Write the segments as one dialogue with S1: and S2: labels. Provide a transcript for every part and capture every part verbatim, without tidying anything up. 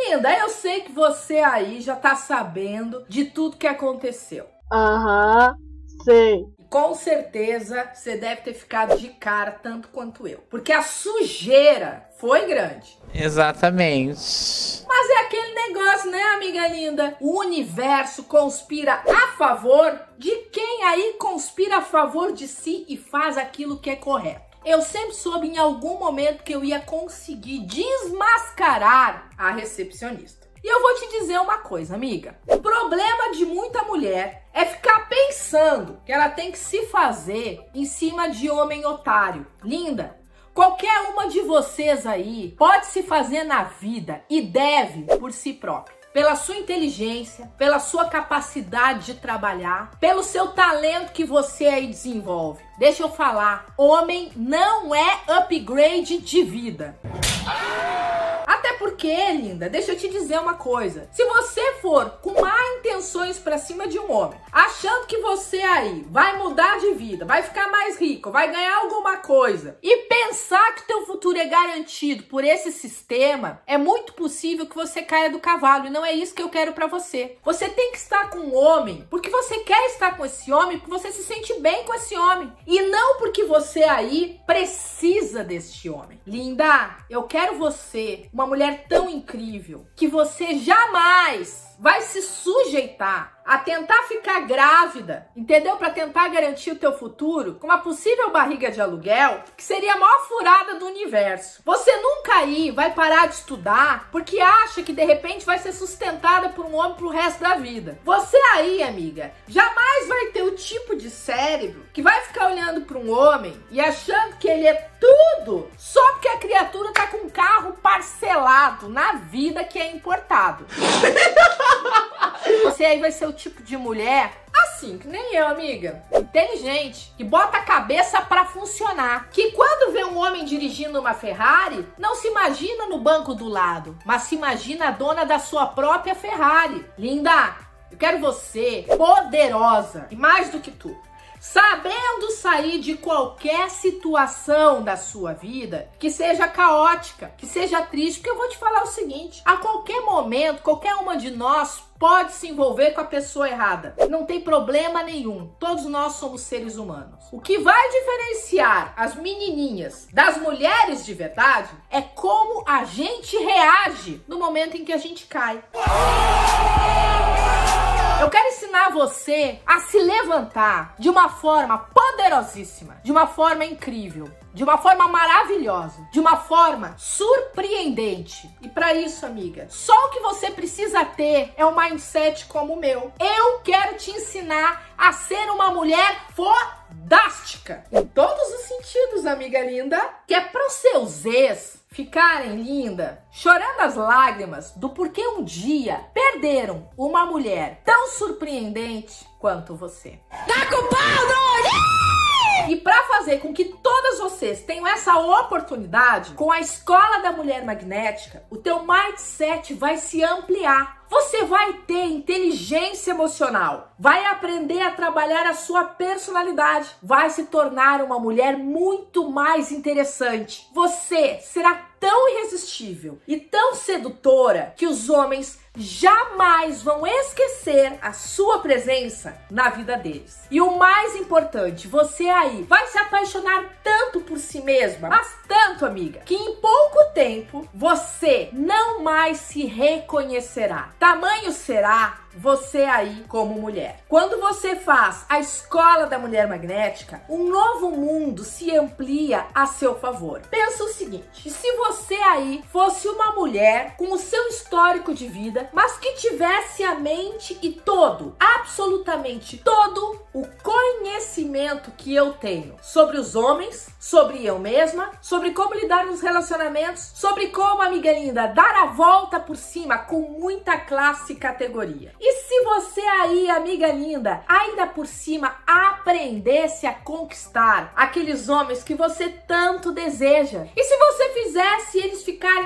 S1: Linda, eu sei que você aí já tá sabendo de tudo que aconteceu.
S2: Aham, uhum, sei.
S1: Com certeza você deve ter ficado de cara tanto quanto eu. Porque a sujeira foi grande.
S3: Exatamente.
S1: Mas é aquele negócio, né, amiga linda? O universo conspira a favor de quem aí conspira a favor de si e faz aquilo que é correto. Eu sempre soube em algum momento que eu ia conseguir desmascarar a recepcionista. E eu vou te dizer uma coisa, amiga. O problema de muita mulher é ficar pensando que ela tem que se fazer em cima de homem otário. Linda, qualquer uma de vocês aí pode se fazer na vida e deve por si própria. Pela sua inteligência, pela sua capacidade de trabalhar, pelo seu talento que você aí desenvolve. Deixa eu falar, homem não é upgrade de vida. Até porque, linda, deixa eu te dizer uma coisa. Se você for com má intenções pra cima de um homem, achando que você aí vai mudar de vida, vai ficar mais rico, vai ganhar alguma coisa, e pensar que teu futuro é garantido por esse sistema, é muito possível que você caia do cavalo. E não é isso que eu quero pra você. Você tem que estar com um homem porque você quer estar com esse homem, porque você se sente bem com esse homem. E não porque você aí precisa deste homem. Linda, eu quero você, uma mulher tão incrível, que você jamais vai se sujeitar a tentar ficar grávida, entendeu? Para tentar garantir o teu futuro com uma possível barriga de aluguel, que seria a maior furada do universo. Você nunca aí vai parar de estudar porque acha que de repente vai ser sustentada por um homem pro resto da vida. Você aí, amiga, jamais vai ter o tipo de cérebro que vai ficar olhando para um homem e achando que ele é tudo só porque a criatura tá com um carro parcelado na vida que é importado. Você aí vai ser o tipo de mulher assim, que nem eu, amiga. Inteligente, que bota a cabeça pra funcionar. Que quando vê um homem dirigindo uma Ferrari, não se imagina no banco do lado, mas se imagina a dona da sua própria Ferrari. Linda, eu quero você poderosa e mais do que tudo, sabendo sair de qualquer situação da sua vida que seja caótica, que seja triste, porque eu vou te falar o seguinte, a qualquer momento, qualquer uma de nós pode se envolver com a pessoa errada. Não tem problema nenhum. Todos nós somos seres humanos. O que vai diferenciar as menininhas das mulheres de verdade é como a gente reage no momento em que a gente cai. Eu quero ensinar você a se levantar de uma forma poderosíssima, de uma forma incrível, de uma forma maravilhosa, de uma forma surpreendente. E para isso, amiga, só o que você precisa ter é um mindset como o meu. Eu quero te ensinar a ser uma mulher fodástica. Em todos os sentidos, amiga linda. Que é para os seus ex ficarem, linda, chorando as lágrimas do porquê um dia perderam uma mulher tão surpreendente quanto você. Tá com pau, Dori! E para fazer com que todas vocês tenham essa oportunidade, com a Escola da Mulher Magnética, o teu mindset vai se ampliar. Você vai ter inteligência emocional, vai aprender a trabalhar a sua personalidade, vai se tornar uma mulher muito mais interessante. Você será tão irresistível e tão sedutora que os homens jamais vão esquecer a sua presença na vida deles. E o mais importante, você aí vai se apaixonar tanto por si mesma, mas tanto, amiga, que em pouco tempo você não mais se reconhecerá. Tamanho será você aí como mulher. Quando você faz a Escola da Mulher Magnética, um novo mundo se amplia a seu favor. Pensa o seguinte, se você aí fosse uma mulher com o seu histórico de vida, mas que tivesse a mente e todo, absolutamente todo o conhecimento que eu tenho sobre os homens, sobre eu mesma, sobre como lidar nos relacionamentos, sobre como, amiga linda, dar a volta por cima com muita classe e categoria. E se você aí, amiga linda, ainda por cima aprendesse a conquistar aqueles homens que você tanto deseja, e se você fizesse eles ficarem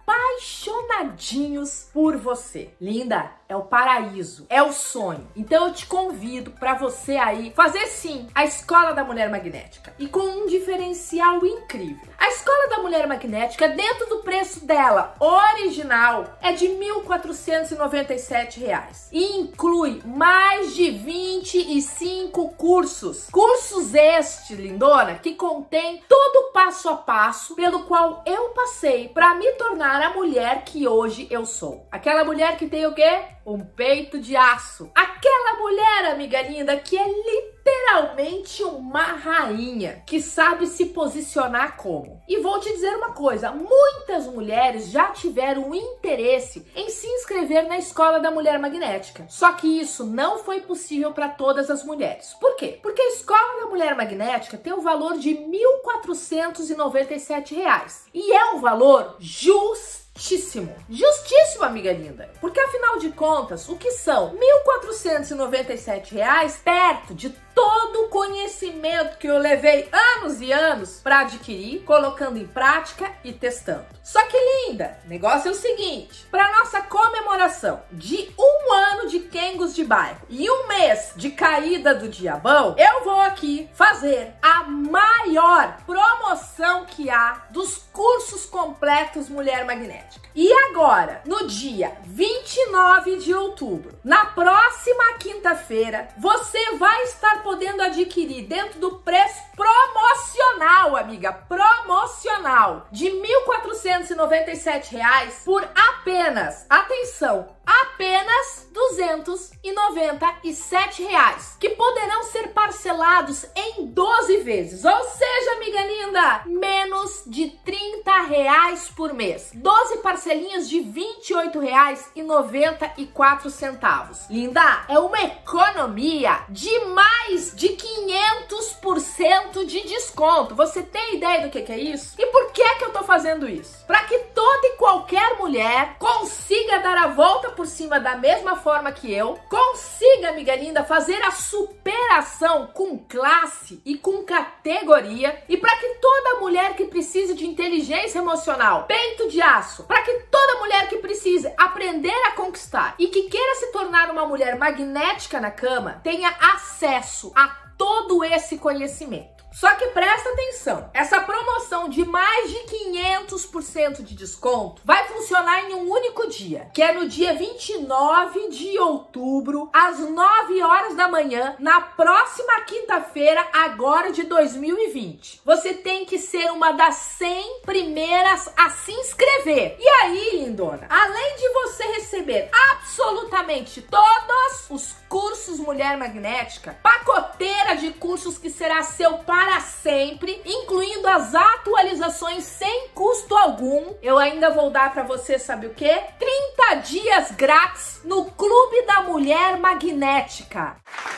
S1: apaixonadinhos por você. Linda, é o paraíso, é o sonho. Então eu te convido para você aí fazer sim a Escola da Mulher Magnética e com um diferencial incrível. A Escola da Mulher Magnética, dentro do preço dela original, é de mil quatrocentos e noventa e sete reais e inclui mais de vinte e cinco cursos. Cursos estes, lindona, que contém todo o passo a passo pelo qual eu passei para me tornar a mulher que hoje eu sou. Aquela mulher que tem o quê? Um peito de aço. Aquela mulher, amiga linda, que é literalmente uma rainha, que sabe se posicionar como. E vou te dizer uma coisa, muitas mulheres já tiveram interesse em se inscrever na Escola da Mulher Magnética. Só que isso não foi possível para todas as mulheres. Por quê? Porque a Escola da Mulher Magnética tem um valor de mil quatrocentos e noventa e sete reais. E é um valor justo. Justíssimo. Justíssimo, amiga linda. Porque afinal de contas, o que são mil quatrocentos e noventa e sete reais perto de todo o conhecimento que eu levei anos e anos para adquirir, colocando em prática e testando. Só que linda, o negócio é o seguinte, para nossa comemoração de um ano de Kengos de Bairro e um mês de caída do Diabão, eu vou aqui fazer a maior promoção que há dos cursos completos Mulher Magnética. E agora, no dia vinte e nove de outubro, na próxima quinta-feira, você vai estar podendo adquirir dentro do preço promocional, amiga, promocional, de mil quatrocentos e noventa e sete reais por apenas, atenção, apenas duzentos e noventa e sete reais, que poderão ser parcelados em doze vezes, ou seja, amiga linda, menos de trinta reais por mês, doze parcelinhas de vinte e oito reais e noventa e quatro centavos. Linda, é uma economia de mais de quinhentos por cento de desconto. Você tem ideia do que que é isso? E por que que eu tô fazendo isso? Para que toda e qualquer mulher consiga dar a volta por cima da mesma forma que eu, consiga, amiga linda, fazer a superação com classe e com categoria, e para que toda mulher que precise de inteligência emocional, peito de aço, para que toda mulher que precise aprender a conquistar e que queira se tornar uma mulher magnética na cama, tenha acesso a todo esse conhecimento. Só que presta atenção, essa promoção de mais de quinhentos por cento de desconto vai funcionar em um único dia, que é no dia vinte e nove de outubro, às nove horas da manhã, na próxima quinta-feira, agora de dois mil e vinte. Você tem que ser uma das cem primeiras a se inscrever. E aí, lindona, além de você receber absolutamente todos os cursos Mulher Magnética, pacoteira de cursos que será seu para sempre, incluindo as atualizações sem custo algum, eu ainda vou dar para você, sabe o quê? trinta dias grátis no Clube da Mulher Magnética.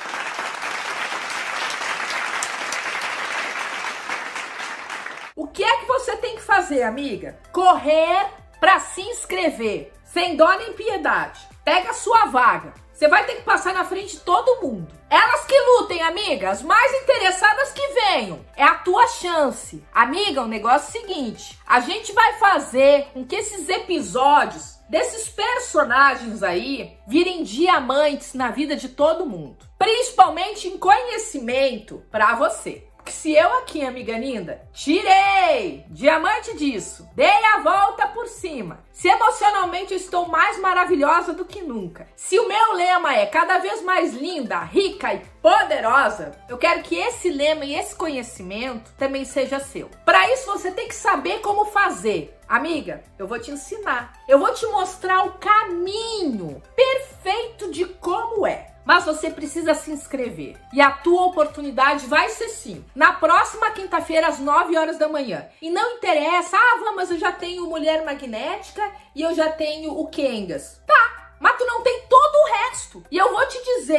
S1: O que é que você tem que fazer, amiga? Correr para se inscrever, sem dó nem piedade. Pega a sua vaga. Você vai ter que passar na frente de todo mundo. Elas que lutem, amiga. As mais interessadas que venham. É a tua chance. Amiga, o negócio é o seguinte. A gente vai fazer com que esses episódios desses personagens aí virem diamantes na vida de todo mundo. Principalmente em conhecimento pra você. Porque se eu aqui, amiga linda, tirei diamante disso, dei a volta por cima, se emocionalmente eu estou mais maravilhosa do que nunca, se o meu lema é cada vez mais linda, rica e poderosa, eu quero que esse lema e esse conhecimento também seja seu. Para isso você tem que saber como fazer. Amiga, eu vou te ensinar. Eu vou te mostrar o caminho perfeito de como é. Mas você precisa se inscrever. E a tua oportunidade vai ser sim, na próxima quinta-feira, às nove horas da manhã. E não interessa, ah, vamos, mas eu já tenho Mulher Magnética e eu já tenho o Kengas. Tá, mas tu não tem todo o resto. E eu vou te dizer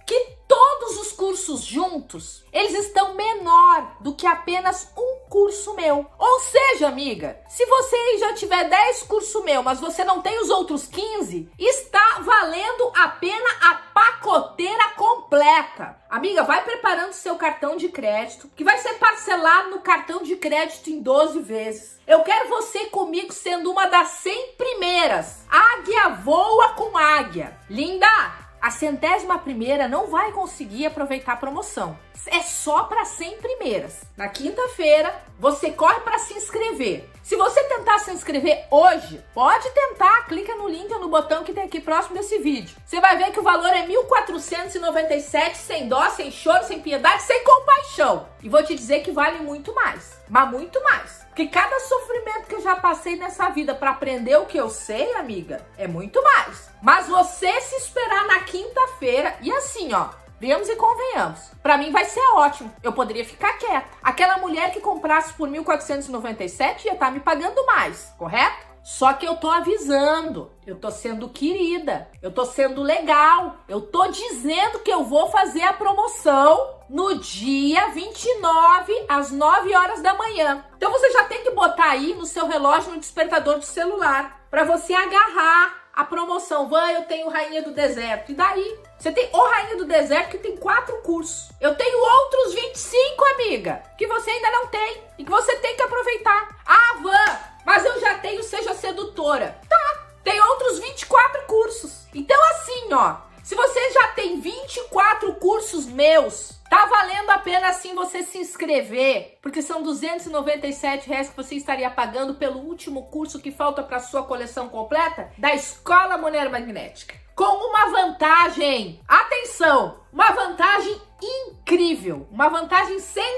S1: que todos os cursos juntos, eles estão menor do que apenas um curso meu. Ou seja, amiga, se você já tiver dez cursos meu, mas você não tem os outros quinze, está valendo a pena a pacoteira completa. Amiga, vai preparando seu cartão de crédito, que vai ser parcelado no cartão de crédito em doze vezes. Eu quero você comigo sendo uma das cem primeiras. Águia voa com águia. Linda! A centésima primeira não vai conseguir aproveitar a promoção. É só para cem primeiras. Na quinta-feira, você corre para se inscrever. Se você tentar se inscrever hoje, pode tentar. Clica no link ou no botão que tem aqui próximo desse vídeo. Você vai ver que o valor é mil quatrocentos e noventa e sete reais, sem dó, sem choro, sem piedade, sem compaixão. E vou te dizer que vale muito mais. Mas muito mais. Porque cada sofrimento que eu já passei nessa vida para aprender o que eu sei, amiga, é muito mais. Mas você se esperar na quinta-feira e assim, ó, venhamos e convenhamos, pra mim vai ser ótimo. Eu poderia ficar quieta. Aquela mulher que comprasse por mil quatrocentos e noventa e sete ia estar me pagando mais, correto? Só que eu tô avisando, eu tô sendo querida, eu tô sendo legal, eu tô dizendo que eu vou fazer a promoção no dia vinte e nove, às nove horas da manhã. Então você já tem que botar aí no seu relógio, no despertador do celular, pra você agarrar a promoção. Vai, eu tenho Rainha do Deserto. E daí? Você tem o Rainha do Deserto, que tem quatro cursos. Eu tenho outros vinte e cinco, amiga, que você ainda não tem e que você tem que aproveitar. Ah, Van, mas eu já tenho Seja Sedutora. Tá, tem outros vinte e quatro cursos. Então assim, ó, se você já tem vinte e quatro cursos meus, tá valendo a pena assim você se inscrever, porque são duzentos e noventa e sete reais que você estaria pagando pelo último curso que falta para sua coleção completa da Escola Mulher Magnética. Com uma vantagem, atenção, uma vantagem incrível, uma vantagem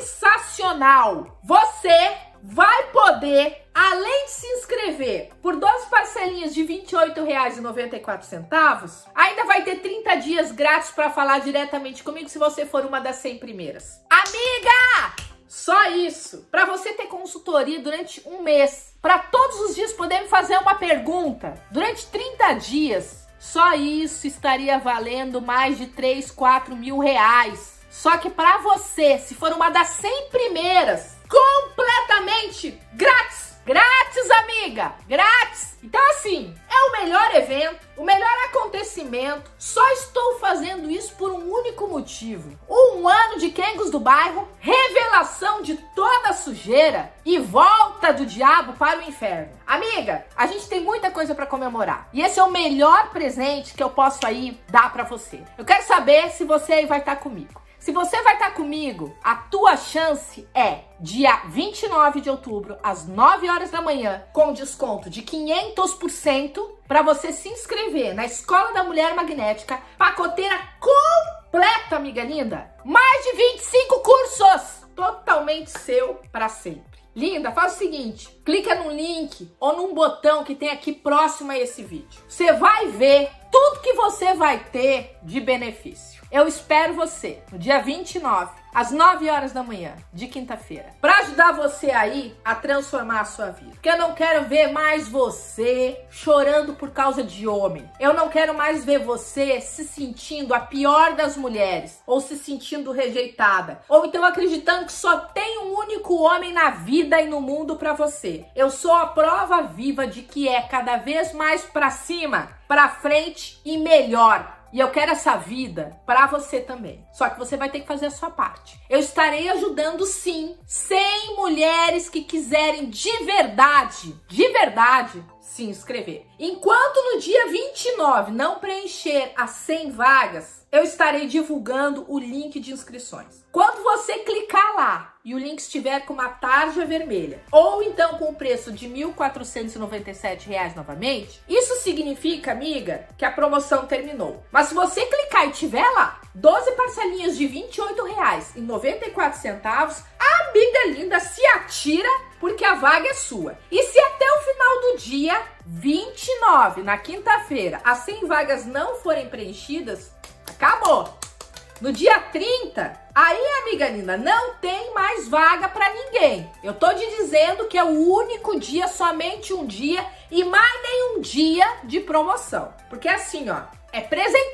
S1: sensacional. Você vai poder, além de se inscrever por doze parcelinhas de vinte e oito reais e noventa e quatro centavos, ainda vai ter trinta dias grátis para falar diretamente comigo se você for uma das cem primeiras. Amiga! Só isso, para você ter consultoria durante um mês, para todos os dias poder me fazer uma pergunta durante trinta dias. Só isso estaria valendo mais de três, quatro mil reais. Só que para você, se for uma das cem primeiras, completamente grátis. Grátis, amiga! Grátis! Então assim, é o melhor evento, o melhor acontecimento. Só estou fazendo isso por um único motivo. Um ano de Kengos do Bairro, revelação de toda a sujeira e volta do diabo para o inferno. Amiga, a gente tem muita coisa para comemorar. E esse é o melhor presente que eu posso aí dar para você. Eu quero saber se você aí vai estar comigo. Se você vai estar comigo, a tua chance é dia vinte e nove de outubro, às nove horas da manhã, com desconto de quinhentos por cento para você se inscrever na Escola da Mulher Magnética, pacoteira completa, amiga linda. Mais de vinte e cinco cursos, totalmente seu para sempre. Linda, faz o seguinte, clica no link ou num botão que tem aqui próximo a esse vídeo. Você vai ver tudo que você vai ter de benefício. Eu espero você no dia vinte e nove, às nove horas da manhã, de quinta-feira, para ajudar você aí a transformar a sua vida. Porque eu não quero ver mais você chorando por causa de homem. Eu não quero mais ver você se sentindo a pior das mulheres, ou se sentindo rejeitada, ou então acreditando que só tem um único homem na vida e no mundo para você. Eu sou a prova viva de que é cada vez mais para cima, para frente e melhor. E eu quero essa vida pra você também. Só que você vai ter que fazer a sua parte. Eu estarei ajudando sim cem mulheres que quiserem de verdade, de verdade, se inscrever. Enquanto no dia vinte e nove não preencher as cem vagas, eu estarei divulgando o link de inscrições. Quando você clicar lá e o link estiver com uma tarja vermelha, ou então com o preço de mil quatrocentos e noventa e sete reais novamente, isso significa, amiga, que a promoção terminou. Mas se você clicar e tiver lá doze parcelinhas de vinte e oito reais e noventa e quatro centavos, a amiga linda se atira porque a vaga é sua. E se até o final do dia vinte e nove, na quinta-feira, as cem vagas não forem preenchidas, acabou. No dia trinta, aí, amiga linda, não tem mais vaga pra ninguém. Eu tô te dizendo que é o único dia, somente um dia e mais nenhum dia de promoção. Porque assim, ó, é presentão.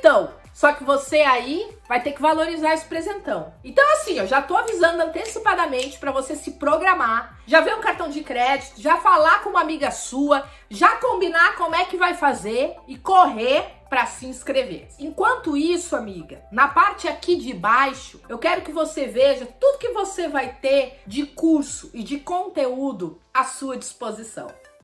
S1: Só que você aí vai ter que valorizar esse presentão. Então assim, eu já tô avisando antecipadamente para você se programar, já ver um cartão de crédito, já falar com uma amiga sua, já combinar como é que vai fazer e correr para se inscrever. Enquanto isso, amiga, na parte aqui de baixo, eu quero que você veja tudo que você vai ter de curso e de conteúdo à sua disposição.